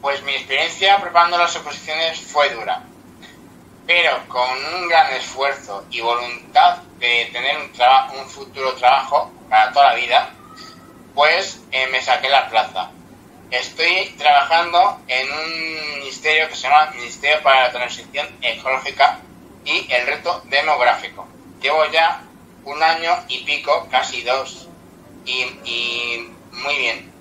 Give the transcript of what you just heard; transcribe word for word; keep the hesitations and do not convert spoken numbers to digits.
Pues mi experiencia preparando las oposiciones fue dura, pero con un gran esfuerzo y voluntad de tener un, traba- un futuro trabajo para toda la vida, pues eh, me saqué la plaza. Estoy trabajando en un ministerio que se llama Ministerio para la Transición Ecológica y el Reto Demográfico. Llevo ya un año y pico, casi dos, y, y muy bien.